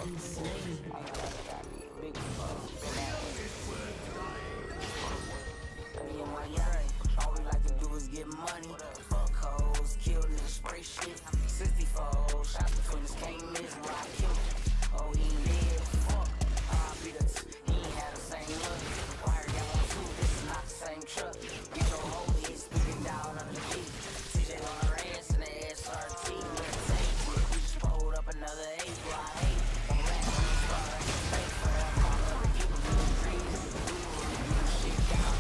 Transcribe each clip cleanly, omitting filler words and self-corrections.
been slain. Big me and my young, all we like to do is get money. Fuck hoes, kill niggas, spray shit. 64 shots between us, can't miss where I killed. Oh, he ain't live, fuck. I beat us, he ain't had the same look. Wire got one too, this is not the same truck. Get your whole head speaking down under the beat. TJ on her ass and the SRT, we're the same. We just pulled up another 8, who I hate. I'm back on the star, I can pay for that. I'm gonna keep a little breeze. We do shit down.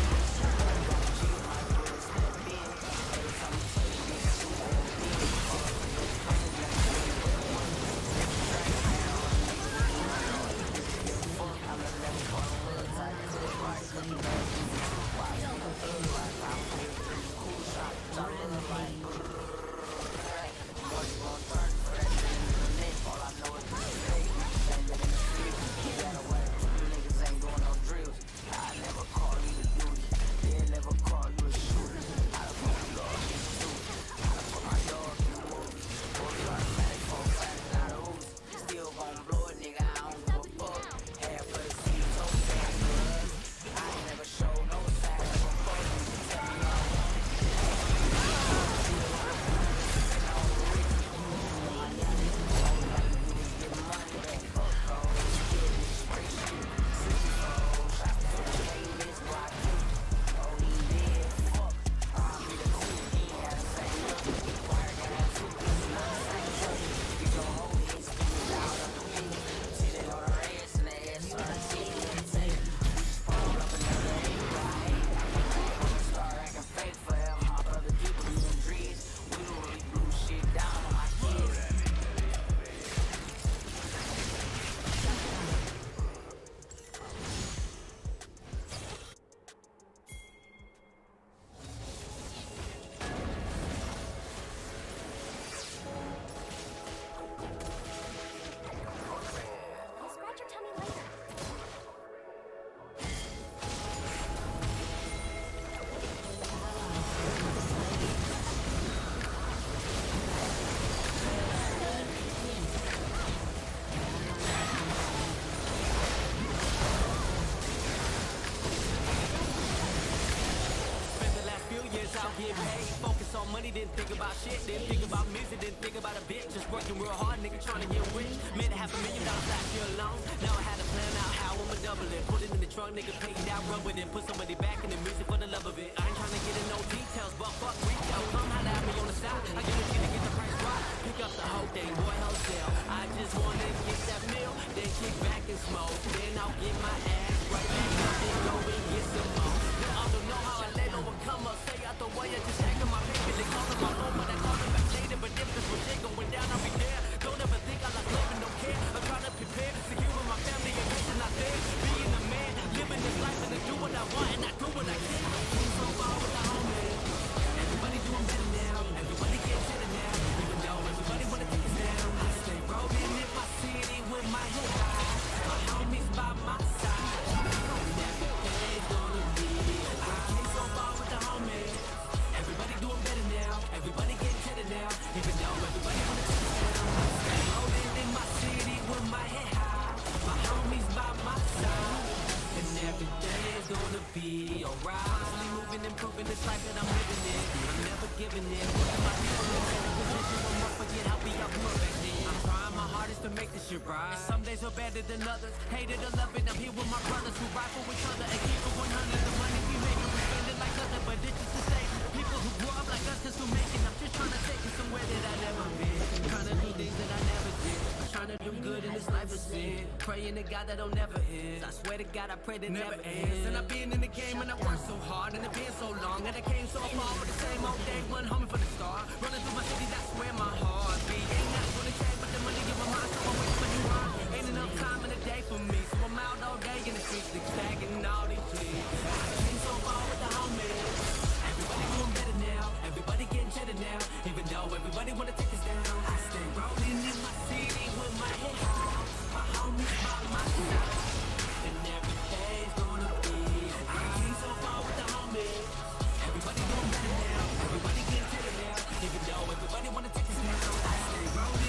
Get paid, focus on money, didn't think about shit, didn't think about music, didn't think about a bitch. Just working real hard, nigga trying to get rich. Made $500,000 last year alone. Now I had to plan out how I'ma double it. Put it in the trunk, nigga, pay it out, rub with it. Put somebody back in the music for the love of it. I ain't trying to get in no details, but fuck retail. Come holla at me on the side. I get a kid to get the price right. Pick up the whole thing, boy, wholesale. I just wanna get that meal, then kick back and smoke. Then I'll get my ass right back up and go and get some more. Now I don't know how I let overcome us. Stay out the way, I just taking my paper. They call my home, but I call them back later. But if this was shit going down, I'll be there. Don't ever think I like living, don't care. I'm trying to prepare, securing my family and mission out there. Being a man, living this life and I do what I want and I do what I can. So far with the homies. Everybody doing better now. Everybody gets better now. Even though everybody wanna take us down, I stay rolling in my city with my head high. My homies by my side. And everything's gonna be alright. So far with the homies. Everybody doing better now. Everybody getting better now. Even though everybody wanna take us down, I stay rolling in my city with my head high. My homies by my side. And everything's gonna be alright. Constantly moving, improving this life that I'm living in. I'm never giving in. Putting my people in a position where more forget how we are perfecting. I'm trying my hardest to make this shit right. Some days are better than others. Hated or love it, I'm here with my brothers who ride for each other and keep it 100. The money we make, we spend it like nothing, but it's just the same. People who grew up like us just to make it. I'm just trying to take it somewhere that I never been. Trying to do things that I never did. I'm trying to do good in this life of sin. Praying to God that don't never end. I swear to God I pray that never ends. And I've been in the game and I worked so hard and it's been so long and I came so far with the same old day one homie for the start. Running through my city, that's where my heart beat. Ain't nothing gonna change but the money in my mind, so I'm waiting for you on. Ain't enough time in the day for me, so I'm out all day in the streets, stacking all these cheese. I came so far with the homies. Everybody doing better now. Everybody getting cheddar now. Even though everybody wanna take us down, I stay rolling in my city with my head high. My homies by my side. And everything's gonna be alright. I came so far with the homies. Everybody doing better now. Everybody getting cheddar now. Even though everybody wanna take us down, I stay rolling.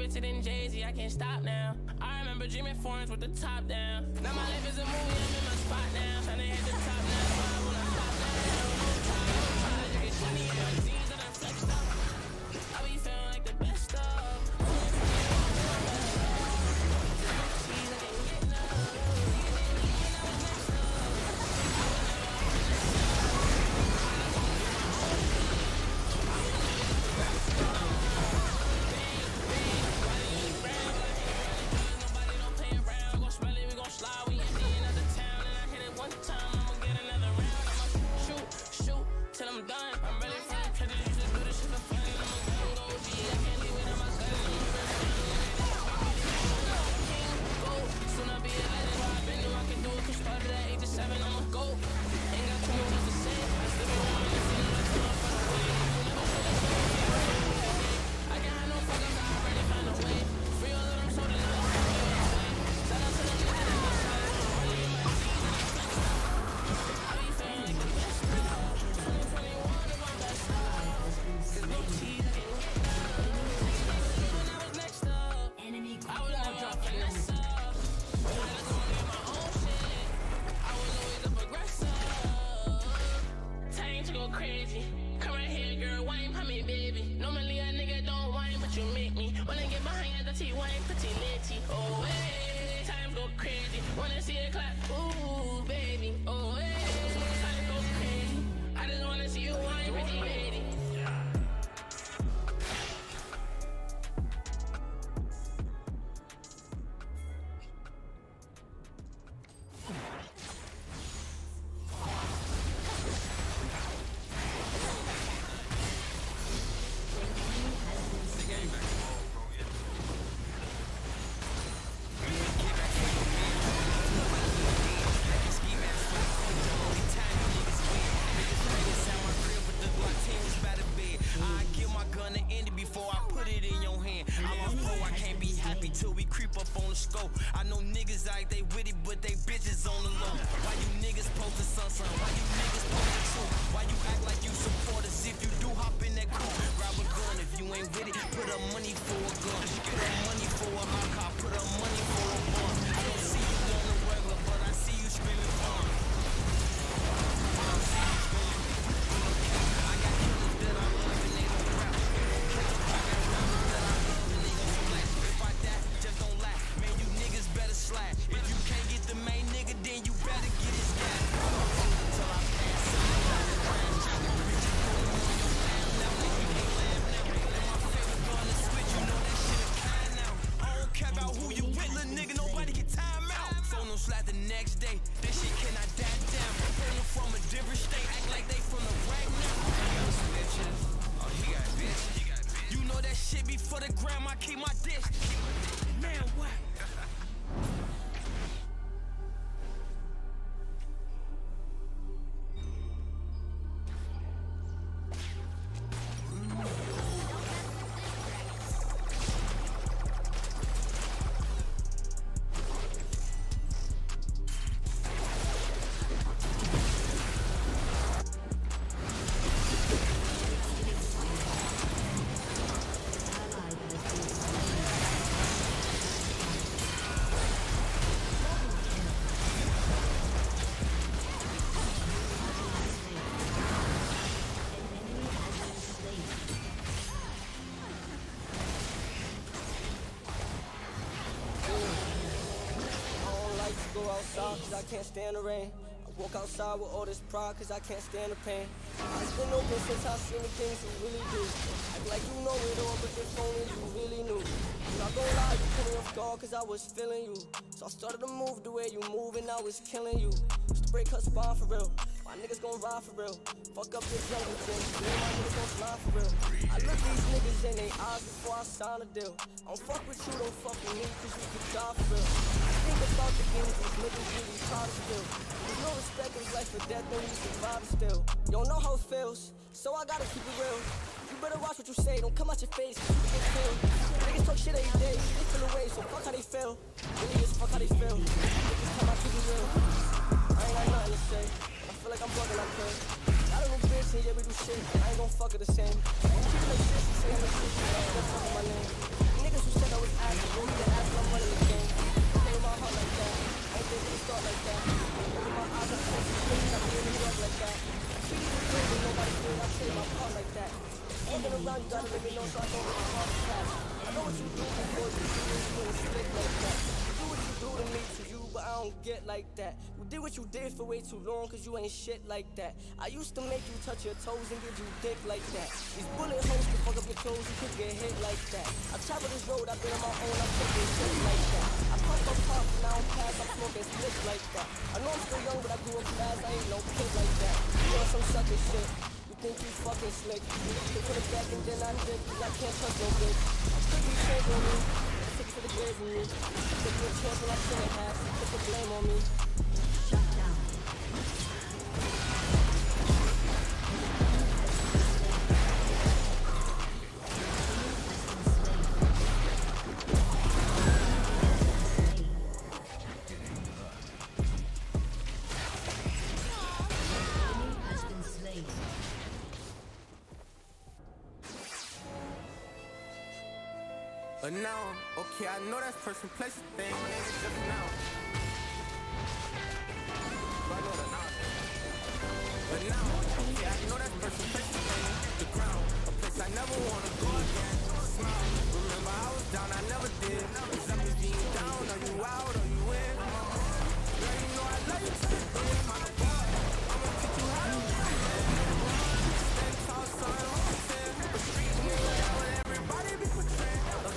gifted in Jay-Z, I can't stop now. I remember dreaming foreigns with the top down. Now my life is a movie, I'm in my spot now. Tryna hit the top now, why when I stop now? No try, you get shiny in my jeans and I'm flexed up. I be feeling like the best of. I know niggas like they witty, but they bitches on the low. Why you niggas posting sun? Why you niggas posting truth? Why you act like you support us if you do hop in that coupe? Grab a gun if you ain't with it. Put up money for a gun. Put up money for a hot car. Put up money for a bun. I don't see you on the regular, but I see you screaming fun. I got killers that I love and they don't rap. I got rappers that I love and they gon' splash. If I die, just don't laugh. Man, you niggas better slack. If you can't get the main nigga, then you better get his gas. Till I pass out. About who you with, little nigga, nobody can time out. Phone no slap the next day, this shit cannot die down. Pulling from a different state, act like they from the right now. He got bitches, oh he got bitch. You know that shit be for the gram, I keep my dish. Man, what? Cause I can't stand the rain. I walk outside with all this pride cause I can't stand the pain. It's been open since I seen the things you really do. Act like you know it all, but if only you really knew. I'm not gonna lie, you put me off guard cause I was feeling you. So I started to move the way you move and I was killing you. Used to break her spine for real. My niggas gon' ride for real. Fuck up this jungle thing. Me and my niggas gon' slide for real. I look these niggas in their eyes before I sign a deal. I don't fuck with you, don't fuck with me cause you could die for real. Think about the things these niggas really try to steal. There's no respect in life for death when you survive still. You don't know how it feels, so I gotta keep it real. You better watch what you say, don't come out your face, cause you get killed. Niggas talk shit every day, they feel away, so fuck how they feel. Really is fuck how they feel. Niggas come out keep it real. I ain't got nothing to say, I feel like I'm bugging like her. Got a new bitch and yeah we do shit, I ain't gon' fuck her the same. Keep like shit, she say I'm a shit, she ain't gon' fuck my name. Niggas you said I was asking. You need to ask when I'm running the game. Play with my heart like that. I ain't think it'd start like that. Open my eyes, I'm close to screaming. I'm being in the rug like that. Treat you good when nobody's doing. I play my part like that. Walking around, you gotta let me know so I know what my heart is at. I know what you do before you do it. You ain't slick like that. You do what you do to me, to you, but I don't get like that. You did what you did for way too long, cause you ain't shit like that. I used to make you touch your toes and give you dick like that. These bullet holes can fuck up your clothes, you could get hit like that. I travel this road, I've been on my own, I'm taking shit like that. I pop up pop, now I'm past, I'm smoking split like that. I know I'm still young, but I grew up fast, I ain't no kid like that. You on some sucker shit, you think you fucking slick. You put it back and then I did, cause I can't trust no bitch. I could be changing on me, take it to the grave with me. Take me a chance when I shouldn't have, put the blame on me. Shut down. But now, okay, I know that's person, place, thing, just now. But now, okay, I know that's person, place, thing, the ground, a place I never wanna go again. Smile, remember I was down, I never did. It's up to being down, are you out, or you in? Girl, you know I love you to the end, my boy. I'ma teach you how to do it. Stand tall, son, hold 10. A street nigga, that what everybody be portraying.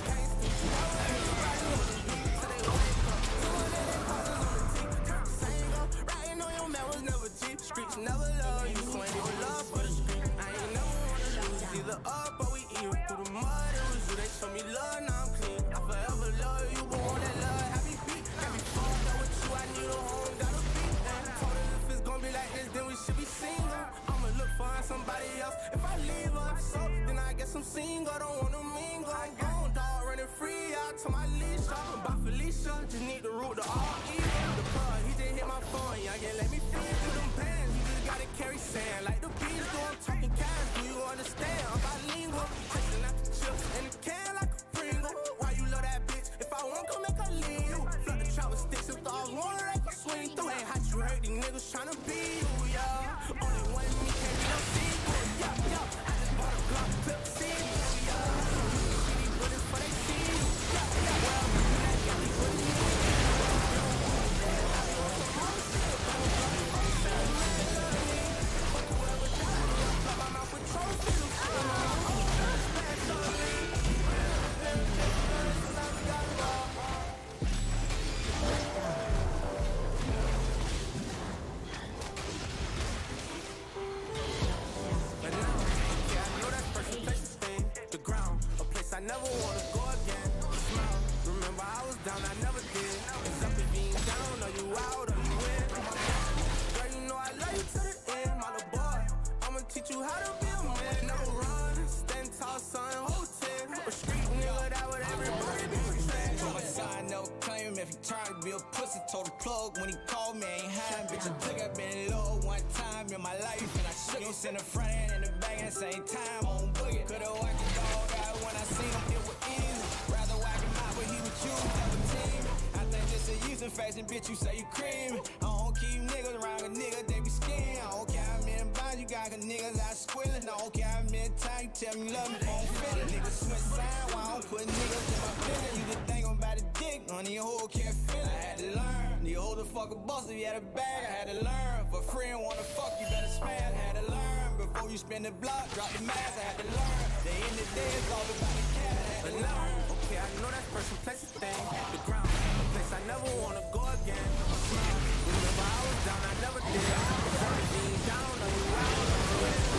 Streets never love you, so ain't no love for the street. I ain't never wanna lose, either up or we even through the mud. It was you, they show me love, now I'm clean. I forever love you, but want that love, happy beat. Got me fucked up with you, I need a home, gotta beat. And told her if it's gonna be like this, then we should be single. I'ma look for somebody else if I leave her. So then I guess I'm single, don't wanna mingle. I'm gone, dog, running free out to my leash. I'm about Felicia, just need the root to all evil. The plug, he just hit my phone, y'all can let me feel through them pants. You just gotta carry sand like the bees do. I'm talking cash, do you understand? I'm bilingual, chasing out the chips in the can like a Pringle. Why you love that bitch? If I want, come make her leave you. Flood the trap with sticks, if dogs want it, they can swing through. Ain't hot, you hurt these niggas tryna be you, yeah. Only one me can't be no secret, yeah, yeah. I just bought a Glock, clip, see you, yeah. See these bullets for they see you, yeah, yeah. Well, you that got me with me. I never wanna go again. Smile, remember I was down, I never did. It's up to being down, are you out, are you in? Girl, you know I love you to the end, my little boy. I'ma teach you how to be a man, never run. Stand tall, son, hold 10. A street nigga, that what everybody be portraying. Told my son, never claim him if he trying to be a pussy. Told the plug when he called me, ain't hiding. Bitch, I think I been low one time in my life, and I shook him in the front end and the back at the same time on boogie. Could've whacked the dog out when I seen him, it was easy. Rather whack him out, but he was you, never team. I think this a using fashion, bitch, you say you cream. I don't keep niggas around, a nigga, they be skin. I don't care how many bonds you got, cause niggas out squilling. I don't care how many times you tell me love me, I don't feel it. Niggas switch side, why I don't put niggas in my feelings. You just think I'm about to dick, on the whole can't feel it. I had to learn, the older fucker boss, if you had a bag, I had to learn. For free and wanna fuck, you better smash, I had to learn. Before you spin the block, drop the mask, I had to learn. The end of the day, it's all about the cat, I had to learn. Okay, I know that person, place, thing, the ground, a place I never wanna go again. Smile, remember I was down, I never did. It's only being down, are you out, are you in?